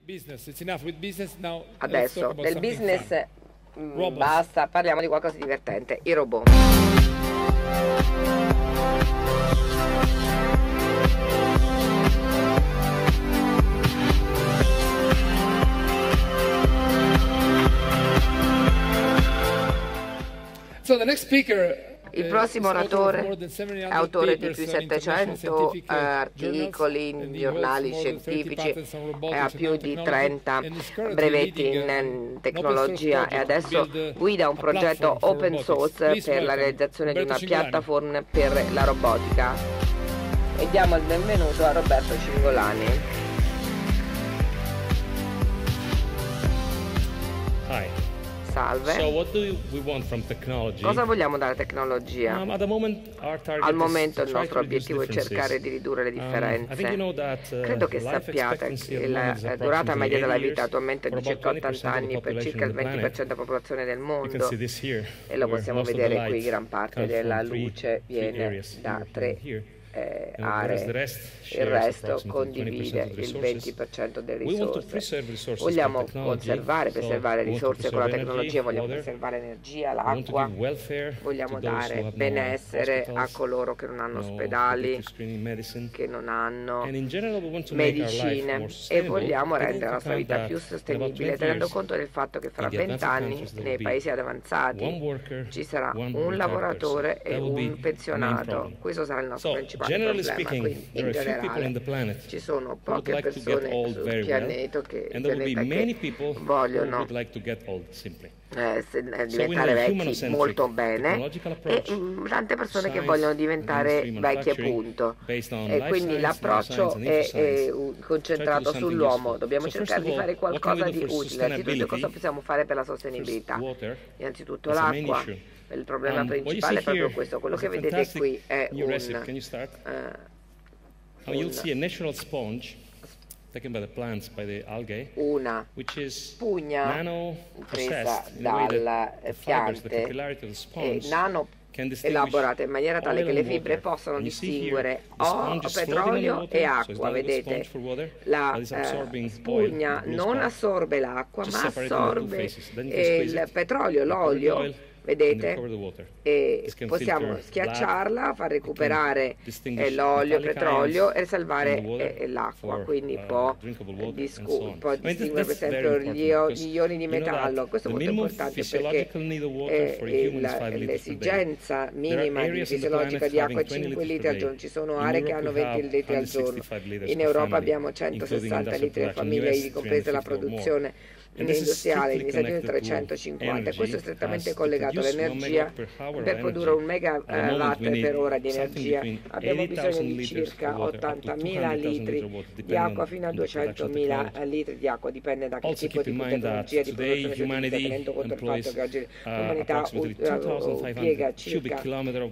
Adesso del business basta, parliamo di qualcosa di divertente, i robot. Il prossimo oratore è autore di più di 700 articoli in giornali scientifici e ha più di 30 brevetti in tecnologia e adesso guida un progetto open source per la realizzazione di una piattaforma per la robotica. E diamo il benvenuto a Roberto Cingolani. Salve. Cosa vogliamo dalla tecnologia? Al momento il nostro obiettivo è cercare di ridurre le differenze. Credo che sappiate che la durata media della vita attualmente è di circa 80 anni per circa il 20% della popolazione del mondo e lo possiamo vedere qui, gran parte della luce viene da 3 aree, il resto condivide il 20% delle risorse. Vogliamo conservare, preservare risorse con la tecnologia, vogliamo preservare energia, l'acqua, vogliamo dare benessere a coloro che non hanno ospedali, che non hanno medicine e vogliamo rendere la nostra vita più sostenibile, tenendo conto del fatto che fra 20 anni nei paesi avanzati ci sarà un lavoratore e un pensionato. Questo sarà il nostro principale problema, quindi in generale ci sono poche persone sul pianeta che vogliono diventare vecchi molto bene e tante persone che vogliono diventare vecchi appunto, e quindi l'approccio è concentrato sull'uomo. Dobbiamo cercare di fare qualcosa di utile. Innanzitutto, cosa possiamo fare per la sostenibilità? Innanzitutto l'acqua. Il problema principale è proprio questo. Quello che vedete qui è una spugna presa dalle piante e nano elaborate in maniera tale che le fibre possano distinguere petrolio e acqua. Vedete, la spugna non assorbe l'acqua ma assorbe il petrolio, l'olio. Vedete? E possiamo schiacciarla, far recuperare l'olio, il petrolio e salvare l'acqua, quindi può distinguere per esempio gli ioni di metallo. Questo è molto importante perché l'esigenza minima fisiologica di acqua è 5 litri al giorno. Ci sono aree che hanno 20 litri al giorno. In Europa abbiamo 160 litri a famiglia, ivi compresa la produzione industriale, negli Stati Uniti 350. Questo è strettamente collegato all'energia. Per produrre un megawatt per ora di energia abbiamo bisogno di circa 80.000 litri di acqua fino a 200.000 litri di acqua, dipende da che tipo di tecnologia di produzione si utilizza, tenendo conto del fatto che oggi l'umanità impiega circa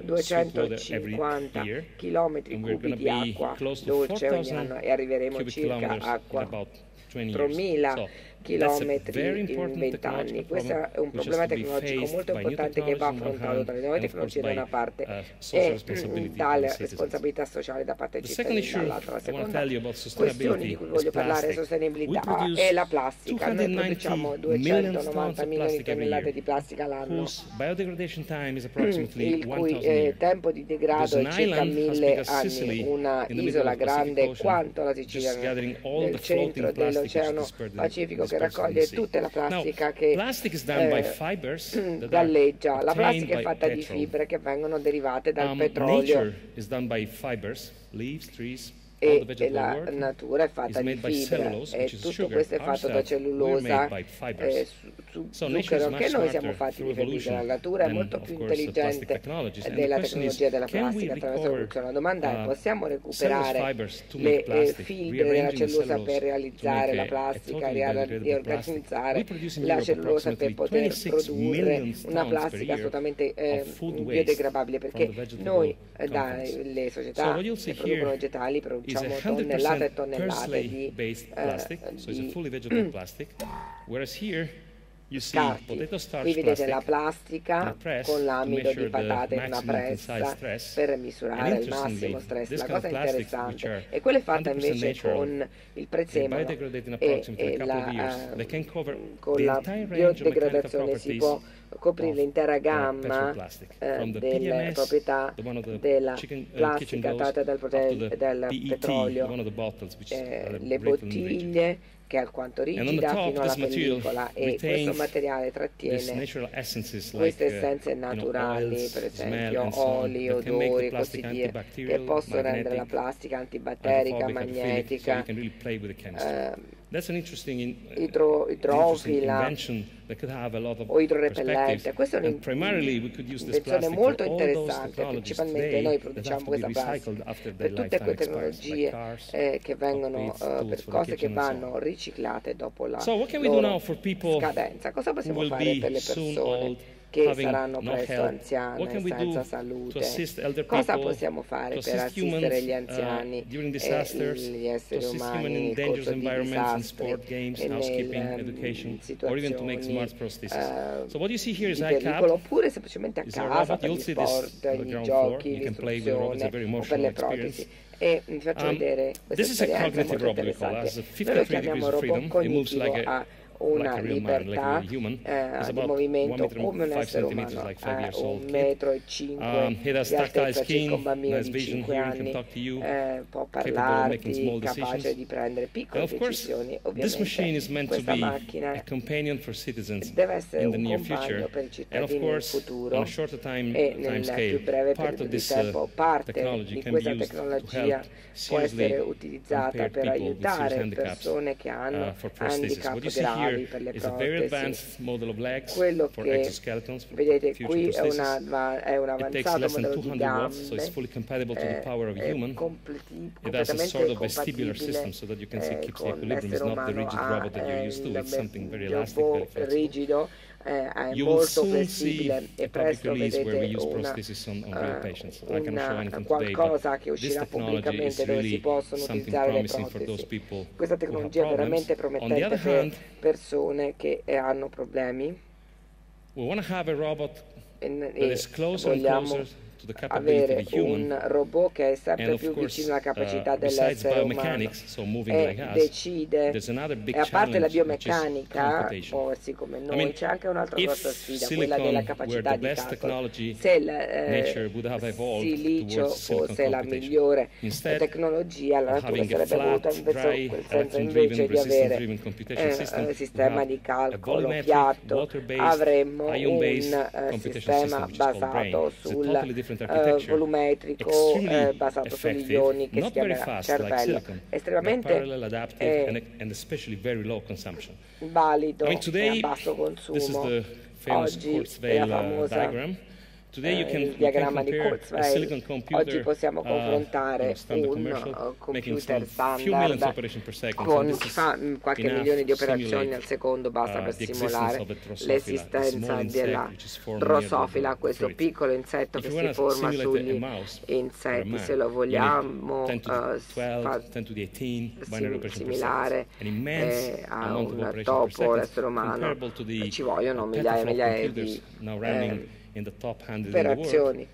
250 km cubi di acqua dolce ogni anno e arriveremo circa a 4.000 chilometri in 20 anni. Questo è un problema tecnologico molto importante che va affrontato dalle nuove tecnologie da una parte e dalle responsabilità sociali da parte dei cittadini dall'altra. La seconda questione di cui voglio parlare è sostenibilità è la plastica. Noi produciamo 290 milioni di tonnellate di plastica l'anno, il cui tempo di degrado è circa 1000 anni. Una isola grande quanto la Sicilia nel centro dell'Oceano Pacifico che raccoglie tutta la plastica che galleggia. La plastica è fatta di fibre che vengono derivate dal petrolio e la natura è fatta di fibre e tutto questo è fatto da cellulosa, zucchero, che noi siamo fatti di fibre. La natura è molto più intelligente della tecnologia della plastica attraverso l'evoluzione. La domanda è: possiamo recuperare le fibre della cellulosa per realizzare la plastica e organizzare la cellulosa per poter produrre una plastica assolutamente biodegradabile? Perché noi dalle società che producono vegetali produciamo tonnellate e tonnellate di scarti. Qui vedete la plastica con l'amido di patate in una pressa per misurare il massimo stress. La cosa interessante è quella fatta invece con il prezzemolo e con la biodegradazione si può coprire l'intera gamma delle proprietà della plastica tratta dal petrolio, le bottiglie che è alquanto rigida fino alla pellicola, e questo materiale trattiene queste essenze naturali, per esempio oli, odori e così via, che possono rendere la plastica antibatterica, magnetica, idrofila o idrorepellente. Questa è un'invenzione molto interessante. Principalmente noi produciamo questa plastica per tutte quelle tecnologie che vengono per cose che vanno riciclate dopo la loro scadenza. Cosa possiamo fare per le persone che saranno presto anziane, senza salute? Cosa possiamo fare per assistere gli anziani e gli esseri umani nel corso di disastri e nelle situazioni di pericolo, oppure semplicemente a casa per gli sport, i giochi, l'istruzione o per le protesi? E vi faccio vedere questa esperienza molto interessante. Noi lo chiamiamo robot cognitivo, ha una libertà di movimento come un essere umano, ha 1,5 metri di altezza, circa un bambino di 5 anni, può parlarti, capace di prendere piccole decisioni. Ovviamente questa macchina deve essere un compagno per i cittadini nel futuro, e nel più breve periodo di tempo parte di questa tecnologia può essere utilizzata per aiutare persone che hanno handicap gravi per le protesi. Quello che vedete qui è un avanzato modello di gambe, è completamente compatibile con l'essere umano, ha il robot rigido, è molto flessibile, e presto vedete qualcosa che uscirà pubblicamente dove si possono utilizzare le protesi. Questa tecnologia è veramente promettente per persone che hanno problemi. Vogliamo avere un robot che è sempre più vicino alla capacità dell'essere umano e decide, e a parte la biomeccanica, muoversi come noi, c'è anche un'altra grossa sfida, quella della capacità di calcolo. Se il silicio fosse la migliore tecnologia, la natura sarebbe voluta in quel senso, invece di avere un sistema di calcolo piatto, avremmo un sistema basato sul volumetrico, basato sugli ioni, che si chiama cervello, estremamente valido e a basso consumo. Oggi è la famosa il diagramma di Kurzweil. Oggi possiamo confrontare un computer standard con qualche milione di operazioni al secondo, basta per simulare l'esistenza della drosofila, questo piccolo insetto che si forma sugli insetti. Se lo vogliamo similare a un topo, l'essere umano, ci vogliono migliaia e migliaia di operazioni.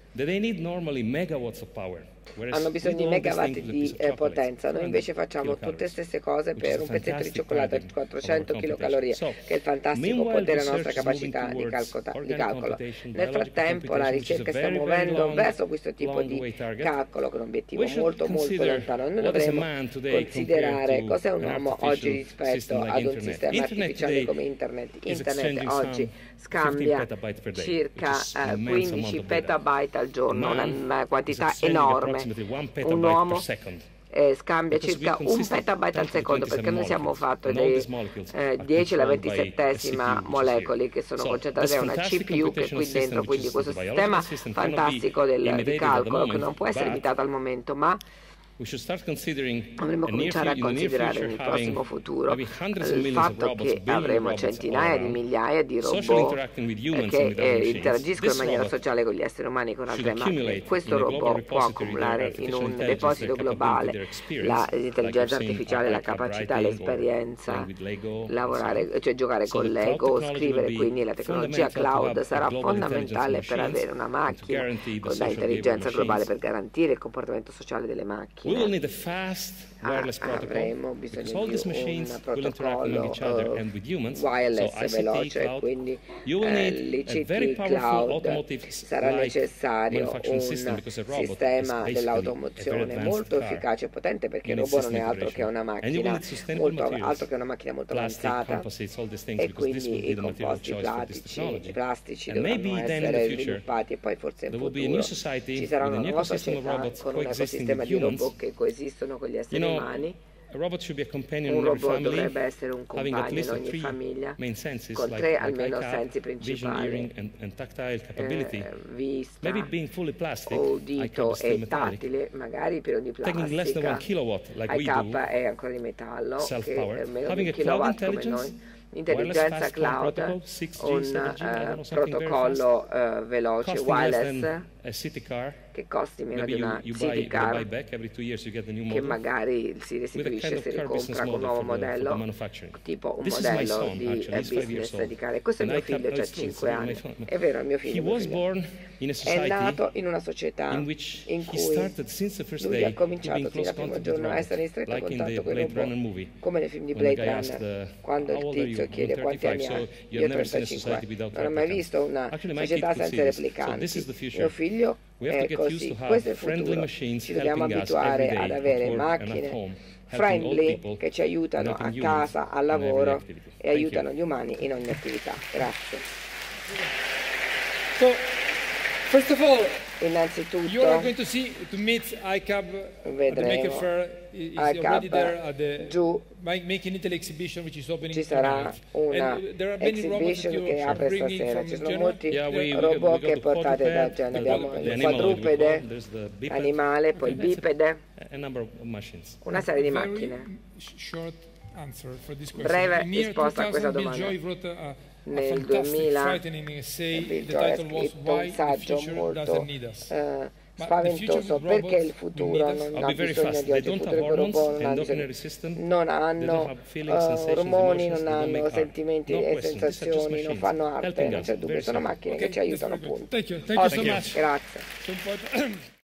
Hanno bisogno di megawatt di potenza. Noi invece facciamo tutte le stesse cose per un pezzetto di cioccolato di 400 kcal, che è il fantastico potere della nostra capacità di calcolo. Nel frattempo la ricerca sta muovendo verso questo tipo di calcolo, con un obiettivo molto lontano. Noi dovremmo considerare cos'è un uomo oggi rispetto ad un sistema artificiale come Internet. Internet oggi scambia circa 15 petabyte al giorno, una quantità enorme. Un uomo scambia circa 1 petabyte al secondo, perché noi siamo fatti dei 10 alla 27esima molecole che sono concentrate in una CPU che è qui dentro. Quindi questo sistema fantastico di calcolo, che non può essere limitato al momento, ma Dovremmo cominciare a considerare nel prossimo futuro il fatto che avremo centinaia di migliaia di robot che interagiscono in maniera sociale con gli esseri umani, con altre macchine. Questo robot può accumulare in un deposito globale l'intelligenza artificiale, la capacità, l'esperienza, lavorare, cioè giocare con Lego, scrivere. Quindi la tecnologia cloud sarà fondamentale per avere una macchina con l'intelligenza globale per garantire il comportamento sociale delle macchine. Avremo bisogno di un protocollo wireless veloce, quindi l'ICT cloud sarà necessario un sistema dell'automozione molto efficace e potente, perché il robot non è altro che una macchina molto avanzata, e quindi i composti plastici dovranno essere sviluppati, e poi forse in futuro ci sarà una nuova società con un ecosistema di robot che coesistono con gli esseri umani. Un robot dovrebbe essere un compagno in ogni famiglia, con 3 almeno sensi principali: vista, udito e tattile, magari per ogni plastica. IK è ancora di metallo, che è meno di un kilowatt come noi. Intelligenza cloud, un protocollo veloce wireless che costi meno di una city car, che magari si restituisce, si ricompra con un nuovo modello, tipo un modello di business di car. Questo è mio figlio, cioè 5 anni. È vero, è mio figlio. È nato in una società in cui lui ha cominciato sin dal primo giorno a essere in stretto contatto con i robot, come nei film di Blade Runner, quando il tizio chiede quanti anni ha. Io ho 35 anni, non ho mai visto una società senza replicanti. Mio figlio è così. Questo è il futuro. Ci dobbiamo abituare ad avere macchine friendly che ci aiutano a casa, al lavoro, e aiutano gli umani in ogni attività. Grazie. First of all, innanzitutto, you are going to meet ICAB at the Maker Faire. Is already there at the Making Italy exhibition, which is opening. Ci sarà una exhibition che apre stasera. Ci sono molti robot che portate da Genoa. Abbiamo il quadrupede, animale, poi il bipede, una serie di macchine. Breve risposta a questa domanda. Nel 2000 Bill ha scritto un saggio molto spaventoso, perché il futuro non ha bisogno di oggi. Il futuro del robot non hanno ormoni, non hanno sentimenti e sensazioni, non fanno arte, non c'è dubbio, sono macchine che ci aiutano, punto. Thank you so much. Grazie.